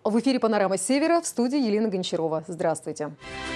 В эфире «Панорама Севера», в студии Елена Гончарова. Здравствуйте.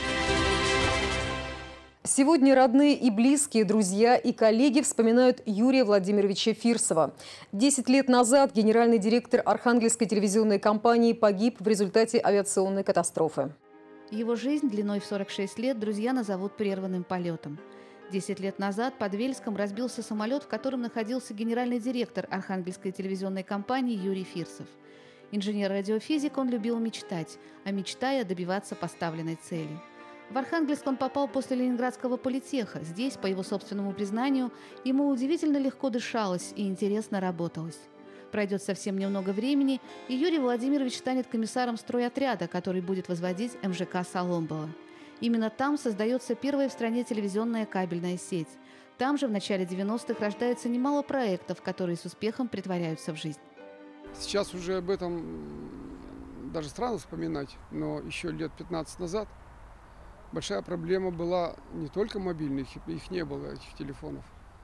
Сегодня родные и близкие, друзья и коллеги вспоминают Юрия Владимировича Фирсова. 10 лет назад генеральный директор Архангельской телевизионной компании погиб в результате авиационной катастрофы. Его жизнь длиной в 46 лет друзья назовут прерванным полетом. 10 лет назад под Вельском разбился самолет, в котором находился генеральный директор Архангельской телевизионной компании Юрий Фирсов. Инженер-радиофизик, он любил мечтать, а мечтая добиваться поставленной цели. В Архангельск он попал после Ленинградского политеха. Здесь, по его собственному признанию, ему удивительно легко дышалось и интересно работалось. Пройдет совсем немного времени, и Юрий Владимирович станет комиссаром стройотряда, который будет возводить МЖК «Соломбола». Именно там создается первая в стране телевизионная кабельная сеть. Там же в начале 90-х рождается немало проектов, которые с успехом претворяются в жизнь. Сейчас уже об этом даже странно вспоминать, но еще лет 15 назад большая проблема была не только мобильных, их не было, этих телефонов,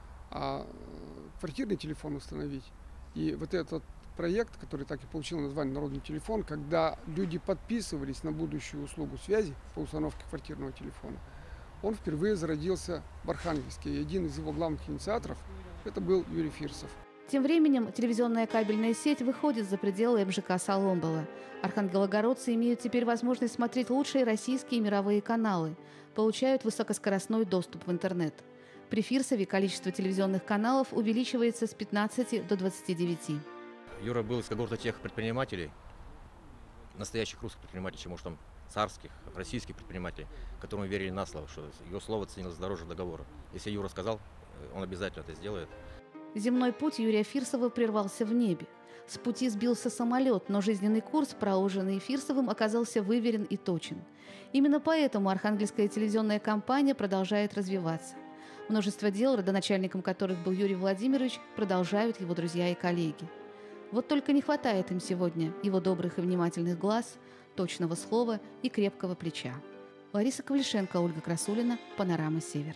а квартирный телефон установить. И вот этот проект, который так и получил название «Народный телефон», когда люди подписывались на будущую услугу связи по установке квартирного телефона, он впервые зародился в Архангельске. И один из его главных инициаторов – это был Юрий Фирсов. Тем временем телевизионная кабельная сеть выходит за пределы МЖК «Соломбола». Архангелогородцы имеют теперь возможность смотреть лучшие российские и мировые каналы, получают высокоскоростной доступ в интернет. При Фирсове количество телевизионных каналов увеличивается с 15 до 29. Юра был из когорты тех предпринимателей, настоящих русских предпринимателей, чем уж там царских, российских предпринимателей, которым верили на слово, что его слово ценилось дороже договора. Если Юра сказал, он обязательно это сделает. Земной путь Юрия Фирсова прервался в небе. С пути сбился самолет, но жизненный курс, проложенный Фирсовым, оказался выверен и точен. Именно поэтому Архангельская телевизионная компания продолжает развиваться. Множество дел, родоначальником которых был Юрий Владимирович, продолжают его друзья и коллеги. Вот только не хватает им сегодня его добрых и внимательных глаз, точного слова и крепкого плеча. Лариса Ковлишенко, Ольга Красулина, «Панорама Севера».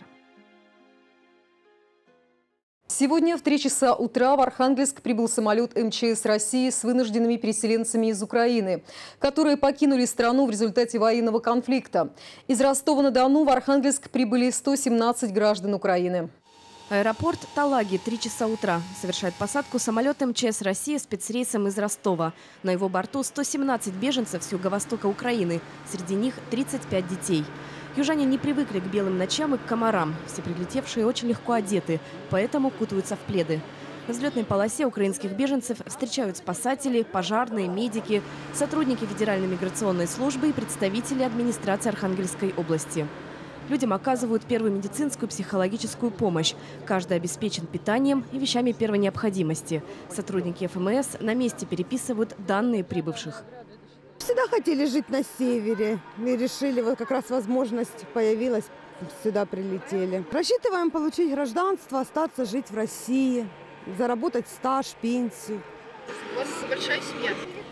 Сегодня в 3 часа утра в Архангельск прибыл самолет МЧС России с вынужденными переселенцами из Украины, которые покинули страну в результате военного конфликта. Из Ростова-на-Дону в Архангельск прибыли 117 граждан Украины. Аэропорт Талаги, 3 часа утра. Совершает посадку самолет МЧС России спецрейсом из Ростова. На его борту 117 беженцев с юго-востока Украины. Среди них 35 детей. Южане не привыкли к белым ночам и к комарам. Все прилетевшие очень легко одеты, поэтому кутаются в пледы. На взлетной полосе украинских беженцев встречают спасатели, пожарные, медики, сотрудники Федеральной миграционной службы и представители администрации Архангельской области. Людям оказывают первую медицинскую, психологическую помощь. Каждый обеспечен питанием и вещами первой необходимости. Сотрудники ФМС на месте переписывают данные прибывших. Всегда хотели жить на севере и решили, вот как раз возможность появилась, сюда прилетели. Рассчитываем получить гражданство, остаться жить в России, заработать стаж, пенсию. У вас большая семья?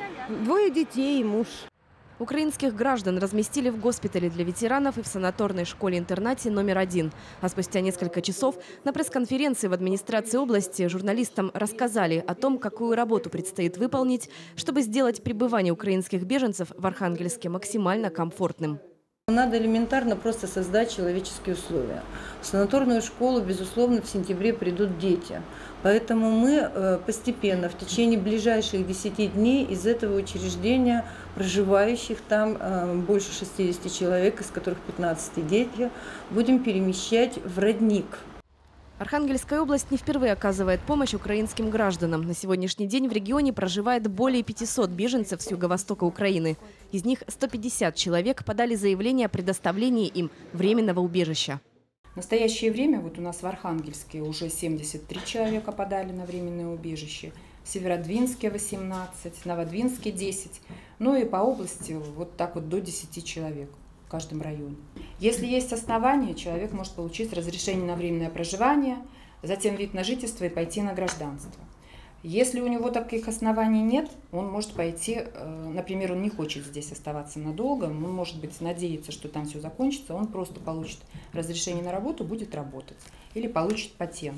2 детей и муж. Украинских граждан разместили в госпитале для ветеранов и в санаторной школе-интернате номер 1. А спустя несколько часов на пресс-конференции в администрации области журналистам рассказали о том, какую работу предстоит выполнить, чтобы сделать пребывание украинских беженцев в Архангельске максимально комфортным. Надо элементарно просто создать человеческие условия. В санаторную школу, безусловно, в сентябре придут дети. Поэтому мы постепенно, в течение ближайших 10 дней из этого учреждения, проживающих там больше 60 человек, из которых 15 дети, будем перемещать в родник. Архангельская область не впервые оказывает помощь украинским гражданам. На сегодняшний день в регионе проживает более 500 беженцев с юго-востока Украины. Из них 150 человек подали заявление о предоставлении им временного убежища. В настоящее время вот у нас в Архангельске уже 73 человека подали на временное убежище, в Северодвинске 18, Новодвинске 10, ну и по области вот так вот до 10 человек в каждом районе. Если есть основания, человек может получить разрешение на временное проживание, затем вид на жительство и пойти на гражданство. Если у него таких оснований нет, он может пойти, например, он не хочет здесь оставаться надолго, он, может быть, надеется, что там все закончится, он просто получит разрешение на работу, будет работать или получит патент.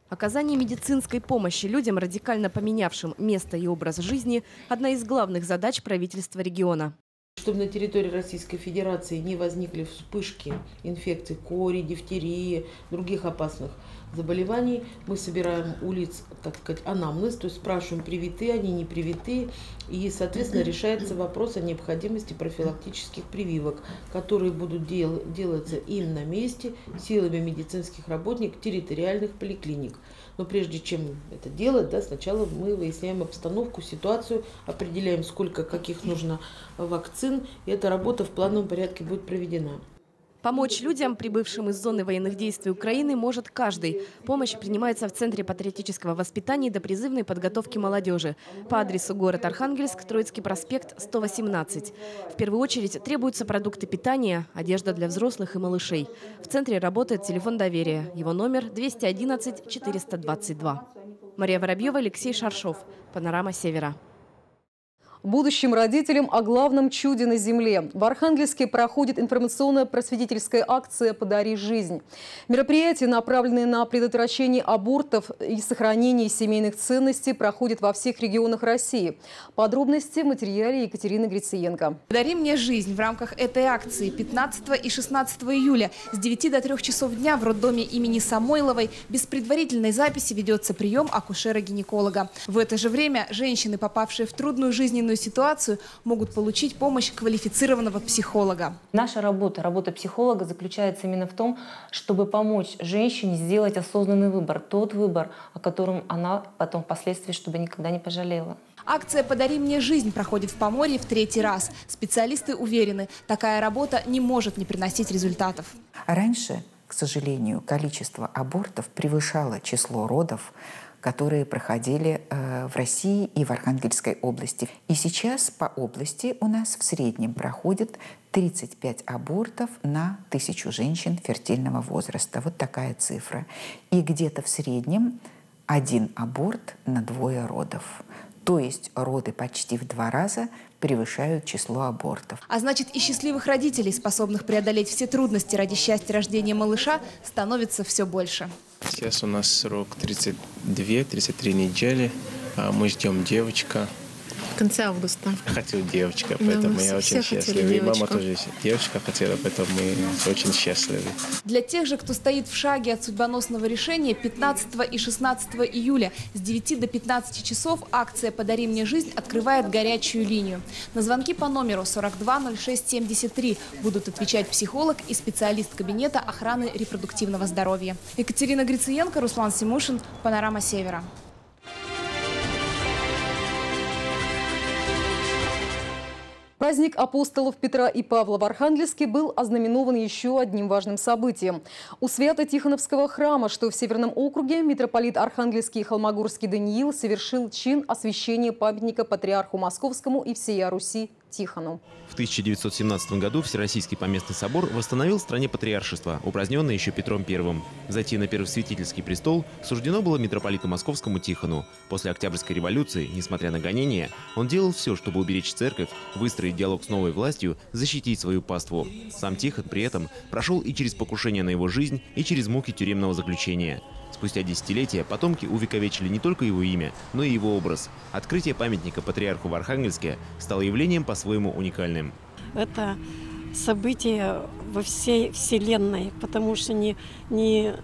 Оказание медицинской помощи людям, радикально поменявшим место и образ жизни – одна из главных задач правительства региона. Чтобы на территории Российской Федерации не возникли вспышки инфекций кори, дифтерии, других опасных заболеваний, мы собираем у лиц, так сказать, анамнез, то есть спрашиваем, привиты они, не привиты, и, соответственно, решается вопрос о необходимости профилактических прививок, которые будут делаться им на месте силами медицинских работников территориальных поликлиник. Но прежде чем это делать, сначала мы выясняем обстановку, ситуацию, определяем, сколько каких нужно вакцин, и эта работа в плановом порядке будет проведена. Помочь людям, прибывшим из зоны военных действий Украины, может каждый. Помощь принимается в Центре патриотического воспитания и допризывной подготовки молодежи. По адресу город Архангельск, Троицкий проспект, 118. В первую очередь требуются продукты питания, одежда для взрослых и малышей. В центре работает телефон доверия. Его номер 211 422. Мария Воробьева, Алексей Шаршов. Панорама Севера. Будущим родителям о главном чуде на земле. В Архангельске проходит информационно-просветительская акция «Подари жизнь». Мероприятия, направленные на предотвращение абортов и сохранение семейных ценностей, проходят во всех регионах России. Подробности в материале Екатерины Грициенко. «Подари мне жизнь» в рамках этой акции 15 и 16 июля с 9 до 3 часов дня в роддоме имени Самойловой без предварительной записи ведется прием акушера-гинеколога. В это же время женщины, попавшие в трудную жизненную ситуацию, могут получить помощь квалифицированного психолога. Наша работа психолога заключается именно в том, чтобы помочь женщине сделать осознанный выбор, тот выбор, о котором она потом впоследствии, чтобы никогда не пожалела. Акция «Подари мне жизнь» проходит в Поморье в 3-й раз. Специалисты уверены, такая работа не может не приносить результатов. Раньше, к сожалению, количество абортов превышало число родов, которые проходили в России и в Архангельской области. И сейчас по области у нас в среднем проходит 35 абортов на 1000 женщин фертильного возраста. Вот такая цифра. И где-то в среднем 1 аборт на 2 родов. То есть роды почти в 2 раза превышают число абортов. А значит, и счастливых родителей, способных преодолеть все трудности ради счастья рождения малыша, становится все больше. Сейчас у нас срок 32-33 недели. Мы ждем девочка. В конце августа. Хотел девочка, поэтому я очень счастлив. И мама тоже девочка хотела, поэтому мы очень счастливы. Для тех же, кто стоит в шаге от судьбоносного решения, 15 и 16 июля с 9 до 15 часов акция «Подари мне жизнь» открывает горячую линию. На звонки по номеру 42 06 73 будут отвечать психолог и специалист кабинета охраны репродуктивного здоровья. Екатерина Грициенко, Руслан Симушин, Панорама Севера. Праздник апостолов Петра и Павла в Архангельске был ознаменован еще одним важным событием. У Свято-Тихоновского храма, что в Северном округе, митрополит Архангельский и Холмогорский Даниил совершил чин освящения памятника патриарху Московскому и всея Руси Тихону. В 1917 году Всероссийский поместный собор восстановил в стране патриаршество, упраздненное еще Петром I. Зайти на первосвятительский престол суждено было митрополиту Московскому Тихону. После Октябрьской революции, несмотря на гонения, он делал все, чтобы уберечь церковь, выстроить диалог с новой властью, защитить свою паству. Сам Тихон при этом прошел и через покушение на его жизнь, и через муки тюремного заключения. Спустя десятилетия потомки увековечили не только его имя, но и его образ. Открытие памятника патриарху в Архангельске стало явлением по-своему уникальным. Это событие во всей вселенной, потому что нигде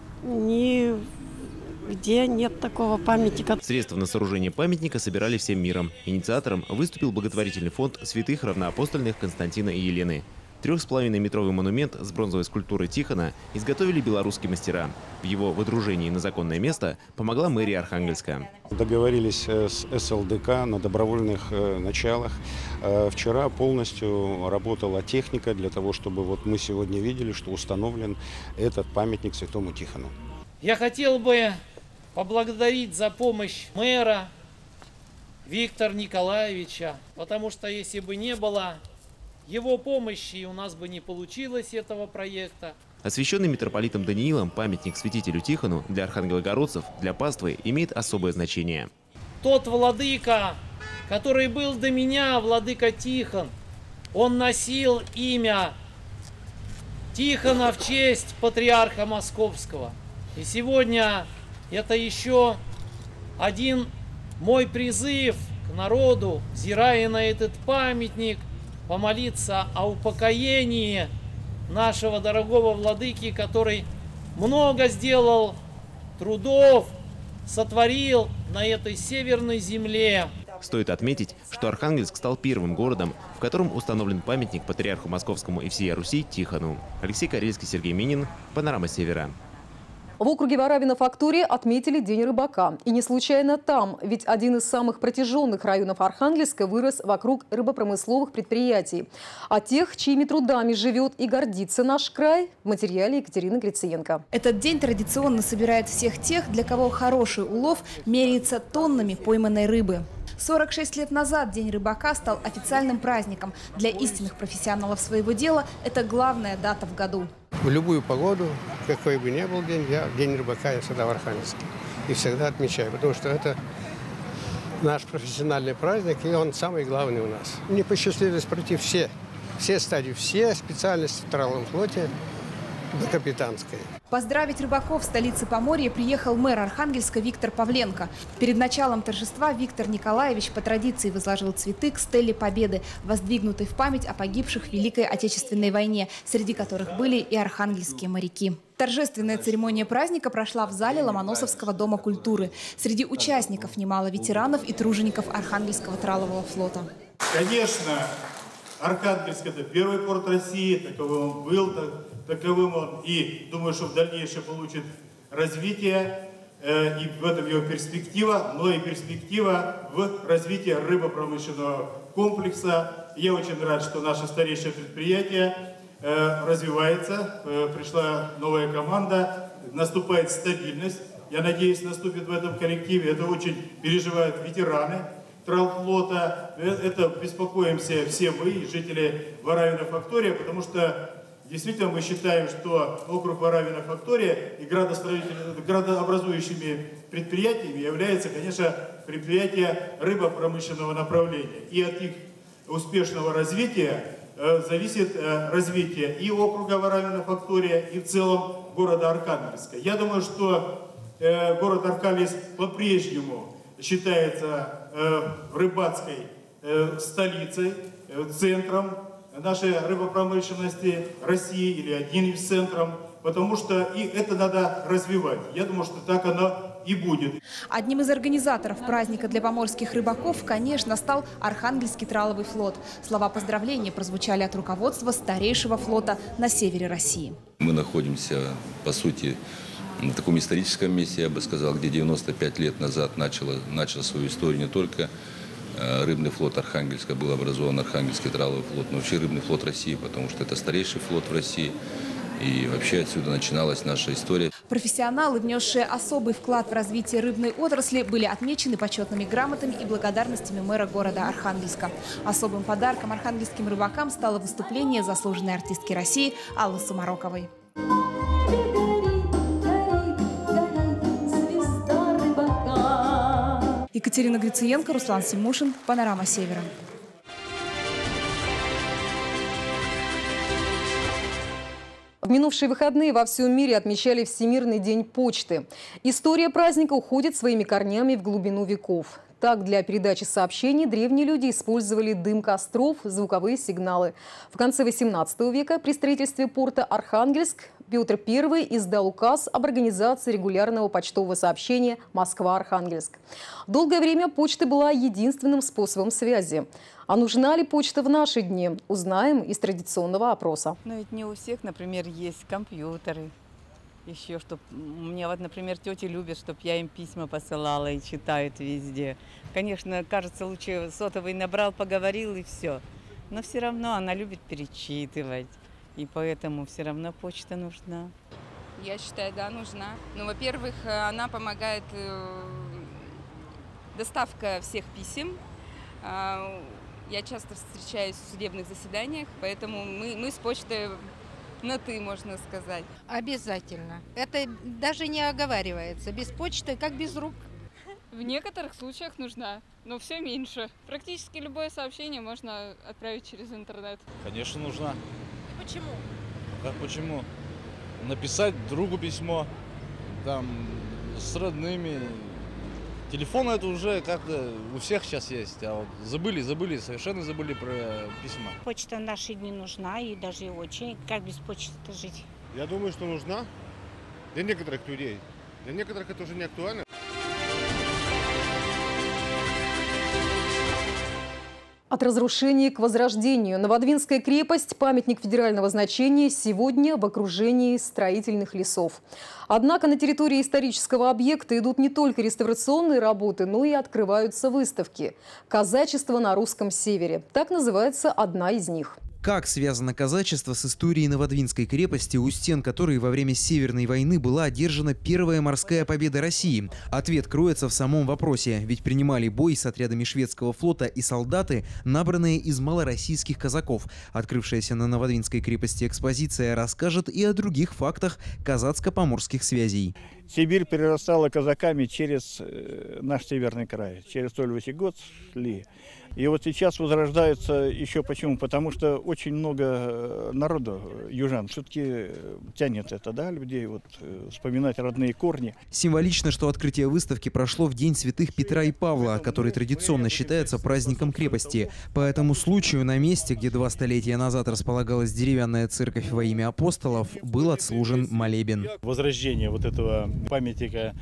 нет такого памятника. Средства на сооружение памятника собирали всем миром. Инициатором выступил благотворительный фонд святых равноапостольных Константина и Елены. 3,5-метровый монумент с бронзовой скульптурой Тихона изготовили белорусские мастера. В его выдружении на законное место помогла мэрия Архангельска. Договорились с СЛДК на добровольных началах. Вчера полностью работала техника для того, чтобы вот мы сегодня видели, что установлен этот памятник святому Тихону. Я хотел бы поблагодарить за помощь мэра Виктора Николаевича, потому что если бы не было его помощи, у нас бы не получилось этого проекта. Освященный митрополитом Даниилом памятник святителю Тихону для архангелогородцев, для паствы имеет особое значение. Тот владыка, который был до меня, владыка Тихон, он носил имя Тихона в честь патриарха Московского. И сегодня это еще один мой призыв к народу, взирая на этот памятник, помолиться о упокоении нашего дорогого владыки, который много сделал трудов, сотворил на этой северной земле. Стоит отметить, что Архангельск стал первым городом, в котором установлен памятник патриарху Московскому и всей Руси Тихону. Алексей Карельский, Сергей Минин, «Панорама Севера». В округе Воравино-Фактории отметили День рыбака. И не случайно там, ведь один из самых протяженных районов Архангельска вырос вокруг рыбопромысловых предприятий. А тех, чьими трудами живет и гордится наш край, в материале Екатерины Грициенко. Этот день традиционно собирает всех тех, для кого хороший улов меряется тоннами пойманной рыбы. 46 лет назад День рыбака стал официальным праздником. Для истинных профессионалов своего дела это главная дата в году. В любую погоду, какой бы ни был день, День рыбака я всегда в Архангельске. И всегда отмечаю, потому что это наш профессиональный праздник, и он самый главный у нас. Мне посчастливилось пройти все стадии, все специальности в траловом флоте до капитанской. Поздравить рыбаков в столице Поморья приехал мэр Архангельска Виктор Павленко. Перед началом торжества Виктор Николаевич по традиции возложил цветы к стеле Победы, воздвигнутой в память о погибших в Великой Отечественной войне, среди которых были и архангельские моряки. Торжественная церемония праздника прошла в зале Ломоносовского дома культуры. Среди участников немало ветеранов и тружеников Архангельского тралового флота. Конечно, Архангельск – это первый порт России, таковым он был, таковым он и, думаю, что в дальнейшем получит развитие, и в этом его перспектива, но и перспектива в развитии рыбопромышленного комплекса. Я очень рад, что наше старейшее предприятие развивается, пришла новая команда, наступает стабильность. Я надеюсь, наступит в этом коллективе. Это очень переживают ветераны тралфлота. Это беспокоимся все мы, жители Воравино-Фактория, потому что действительно мы считаем, что округ Воравино-Фактория и градообразующими предприятиями является, конечно, предприятие рыбопромышленного направления. И от их успешного развития зависит развитие и округа Воравино-Фактория, и в целом города Архангельска. Я думаю, что город Архангельск по-прежнему считается рыбацкой столицей, центром нашей рыбопромышленности России или одним из центров, потому что и это надо развивать. Я думаю, что так оно и будет. Одним из организаторов праздника для поморских рыбаков, конечно, стал Архангельский траловый флот. Слова поздравления прозвучали от руководства старейшего флота на севере России. Мы находимся, по сути, на таком историческом месте, я бы сказал, где 95 лет назад начал свою историю не только рыбный флот Архангельска, был образован Архангельский траловый флот, но вообще рыбный флот России, потому что это старейший флот в России. И вообще отсюда начиналась наша история. Профессионалы, внесшие особый вклад в развитие рыбной отрасли, были отмечены почетными грамотами и благодарностями мэра города Архангельска. Особым подарком архангельским рыбакам стало выступление заслуженной артистки России Аллы Сумароковой. Екатерина Грициенко, Руслан Симушин, «Панорама Севера». В минувшие выходные во всем мире отмечали Всемирный день почты. История праздника уходит своими корнями в глубину веков. Так, для передачи сообщений древние люди использовали дым костров, звуковые сигналы. В конце XVIII века при строительстве порта Архангельск Петр I издал указ об организации регулярного почтового сообщения Москва-Архангельск. Долгое время почта была единственным способом связи. А нужна ли почта в наши дни? Узнаем из традиционного опроса. Но ведь не у всех, например, есть компьютеры. Еще, чтобы у меня вот, например, тети любят, чтобы я им письма посылала и читают везде. Конечно, кажется, лучше сотовый набрал, поговорил и все. Но все равно она любит перечитывать. И поэтому все равно почта нужна. Я считаю, да, нужна. Ну, во-первых, она помогает доставка всех писем. Я часто встречаюсь в судебных заседаниях, поэтому мы с почтой на «ты», можно сказать. Обязательно. Это даже не оговаривается. Без почты, как без рук. В некоторых случаях нужна, но все меньше. Практически любое сообщение можно отправить через интернет. Конечно, нужна. И почему? Как почему? Написать другу письмо, там, с родными. Телефон это уже как-то у всех сейчас есть, а вот совершенно забыли про письма. Почта в наши дни нужна, и даже очень. Как без почты жить? Я думаю, что нужна для некоторых людей. Для некоторых это уже не актуально. От разрушения к возрождению. Новодвинская крепость – памятник федерального значения, сегодня в окружении строительных лесов. Однако на территории исторического объекта идут не только реставрационные работы, но и открываются выставки. «Казачество на русском севере» – так называется одна из них. Как связано казачество с историей Новодвинской крепости, у стен которой во время Северной войны была одержана первая морская победа России? Ответ кроется в самом вопросе, ведь принимали бой с отрядами шведского флота и солдаты, набранные из малороссийских казаков. Открывшаяся на Новодвинской крепости экспозиция расскажет и о других фактах казацко-поморских связей. Сибирь перерастала казаками через наш северный край, через Тольвысигод шли. И вот сейчас возрождается еще почему? Потому что очень много народу, южан, все-таки тянет это, да, людей, вот, вспоминать родные корни. Символично, что открытие выставки прошло в день святых Петра и Павла, который традиционно считается праздником крепости. По этому случаю на месте, где 2 столетия назад располагалась деревянная церковь во имя апостолов, был отслужен молебен. Возрождение вот этого памятника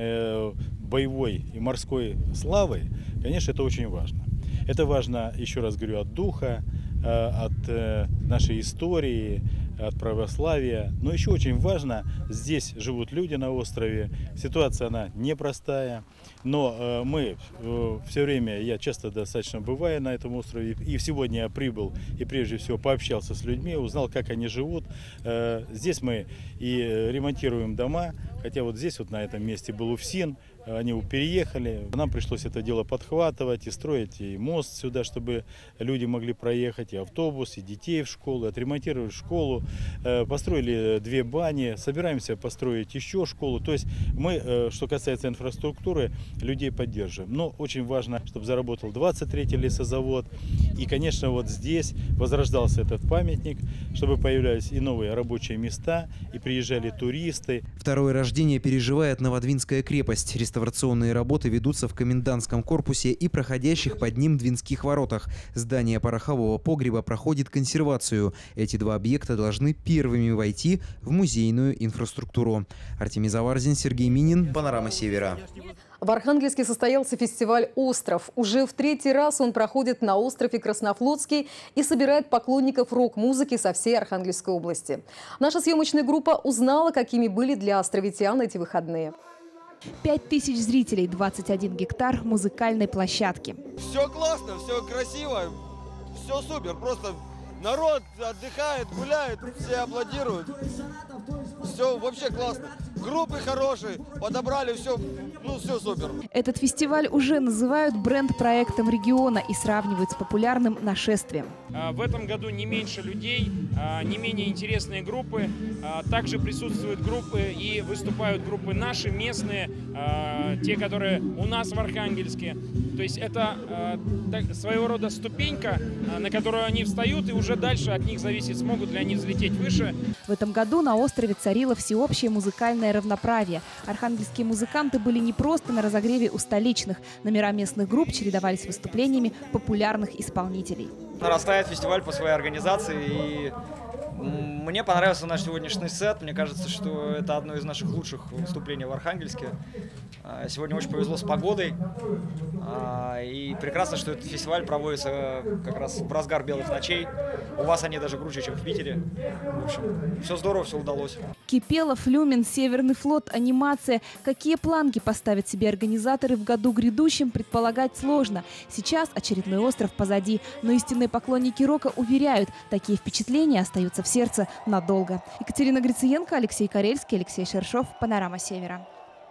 боевой и морской славы, конечно, это очень важно. Это важно, еще раз говорю, от духа, от нашей истории, от православия. Но еще очень важно, здесь живут люди на острове. Ситуация, она непростая. Но мы все время, я часто достаточно бываю на этом острове. И сегодня я прибыл и прежде всего пообщался с людьми, узнал, как они живут. Здесь мы и ремонтируем дома. Хотя вот здесь, вот на этом месте был УФСИН. Они переехали, нам пришлось это дело подхватывать и строить и мост сюда, чтобы люди могли проехать, и автобус, и детей в школу, отремонтировали школу, построили 2 бани, собираемся построить еще школу. То есть мы, что касается инфраструктуры, людей поддерживаем. Но очень важно, чтобы заработал 23-й лесозавод. И, конечно, вот здесь возрождался этот памятник, чтобы появлялись и новые рабочие места, и приезжали туристы. Второе рождение переживает Новодвинская крепость. Реставрационные работы ведутся в комендантском корпусе и проходящих под ним Двинских воротах. Здание порохового погреба проходит консервацию. Эти 2 объекта должны первыми войти в музейную инфраструктуру. Артемий Заварзин, Сергей Минин, «Панорама Севера». В Архангельске состоялся фестиваль «Остров». Уже в 3-й раз он проходит на острове Краснофлотский и собирает поклонников рок-музыки со всей Архангельской области. Наша съемочная группа узнала, какими были для островитян эти выходные. 5000 зрителей, 21 гектар музыкальной площадки. Все классно, все красиво, все супер. Просто народ отдыхает, гуляет, все аплодируют. Все вообще классно. Группы хорошие, подобрали все, все супер. Этот фестиваль уже называют бренд-проектом региона и сравнивают с популярным «Нашествием». В этом году не меньше людей, не менее интересные группы. Также присутствуют группы и выступают группы наши, местные, те, которые у нас в Архангельске. То есть это своего рода ступенька, на которую они встают, и уже дальше от них зависит, смогут ли они взлететь выше. В этом году на острове царило всеобщее музыкальное равноправие. Архангельские музыканты были не просто на разогреве у столичных. Номера местных групп чередовались с выступлениями популярных исполнителей. Нарастает фестиваль по своей организации, и мне понравился наш сегодняшний сет. Мне кажется, что это одно из наших лучших выступлений в Архангельске. Сегодня очень повезло с погодой. И прекрасно, что этот фестиваль проводится как раз в разгар белых ночей. У вас они даже круче, чем в Питере. В общем, все здорово, все удалось. Кипелов, Люмин, Северный флот, анимация. Какие планки поставят себе организаторы в году грядущем, предполагать сложно. Сейчас очередной остров позади. Но истинные поклонники рока уверяют, такие впечатления остаются в сердце надолго. Екатерина Грициенко, Алексей Карельский, Алексей Шершов. «Панорама Севера».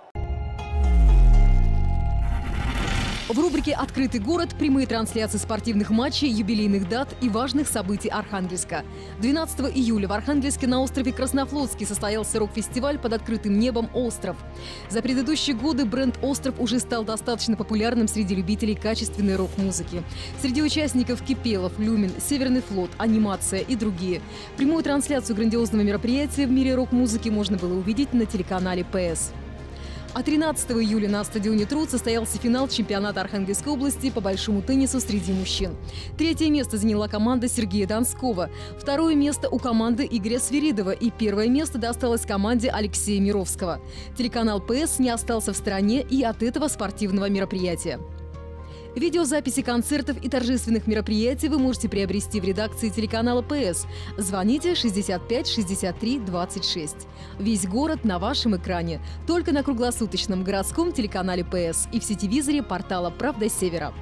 В рубрике «Открытый город» прямые трансляции спортивных матчей, юбилейных дат и важных событий Архангельска. 12 июля в Архангельске на острове Краснофлотский состоялся рок-фестиваль под открытым небом «Остров». За предыдущие годы бренд «Остров» уже стал достаточно популярным среди любителей качественной рок-музыки. Среди участников Кипелов, Люмин, Северный флот, анимация и другие. Прямую трансляцию грандиозного мероприятия в мире рок-музыки можно было увидеть на телеканале ПС. А 13 июля на стадионе «Труд» состоялся финал чемпионата Архангельской области по большому теннису среди мужчин. 3-е место заняла команда Сергея Донского, 2-е место у команды Игоря Свиридова и 1-е место досталось команде Алексея Мировского. Телеканал ПС не остался в стороне и от этого спортивного мероприятия. Видеозаписи концертов и торжественных мероприятий вы можете приобрести в редакции телеканала ПС. Звоните 65 63 26. Весь город на вашем экране. Только на круглосуточном городском телеканале ПС и в сетевизоре портала «Правда Севера».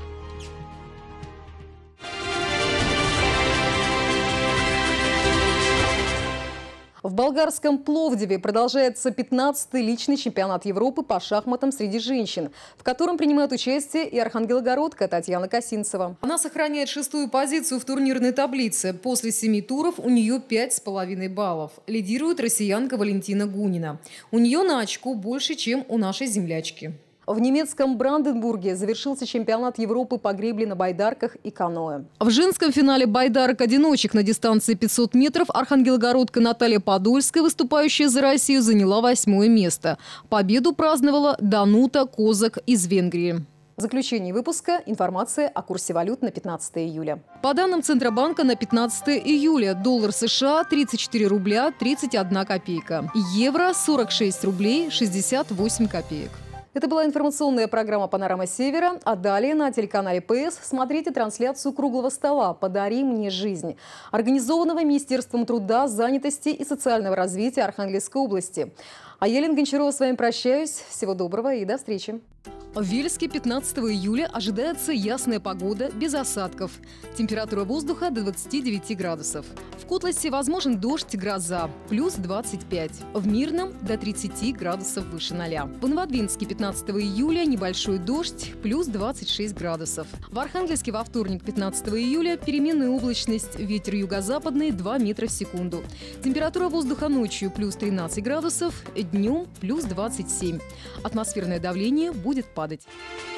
В болгарском Пловдиве продолжается 15-й личный чемпионат Европы по шахматам среди женщин, в котором принимает участие и архангелогородка Татьяна Косинцева. Она сохраняет 6-ю позицию в турнирной таблице. После 7 туров у нее 5,5 баллов. Лидирует россиянка Валентина Гунина. У нее на очко больше, чем у нашей землячки. В немецком Бранденбурге завершился чемпионат Европы по гребле на байдарках и каноэ. В женском финале байдарок-одиночек на дистанции 500 метров архангелогородка Наталья Подольская, выступающая за Россию, заняла 8-е место. Победу праздновала Данута Козак из Венгрии. В заключении выпуска информация о курсе валют на 15 июля. По данным Центробанка на 15 июля доллар США 34 рубля 31 копейка, евро 46 рублей 68 копеек. Это была информационная программа «Панорама Севера». А далее на телеканале ПС смотрите трансляцию «Круглого стола. Подари мне жизнь», организованного Министерством труда, занятости и социального развития Архангельской области. А я, Елена Гончарова, с вами прощаюсь. Всего доброго и до встречи. В Вельске 15 июля ожидается ясная погода без осадков. Температура воздуха до 29 градусов. В Котласе возможен дождь, гроза, плюс 25. В Мирном до 30 градусов выше 0. В Новодвинске 15 июля небольшой дождь, плюс 26 градусов. В Архангельске во вторник 15 июля переменная облачность, ветер юго-западный 2 метра в секунду. Температура воздуха ночью плюс 13 градусов, днем плюс 27. Атмосферное давление будет падать.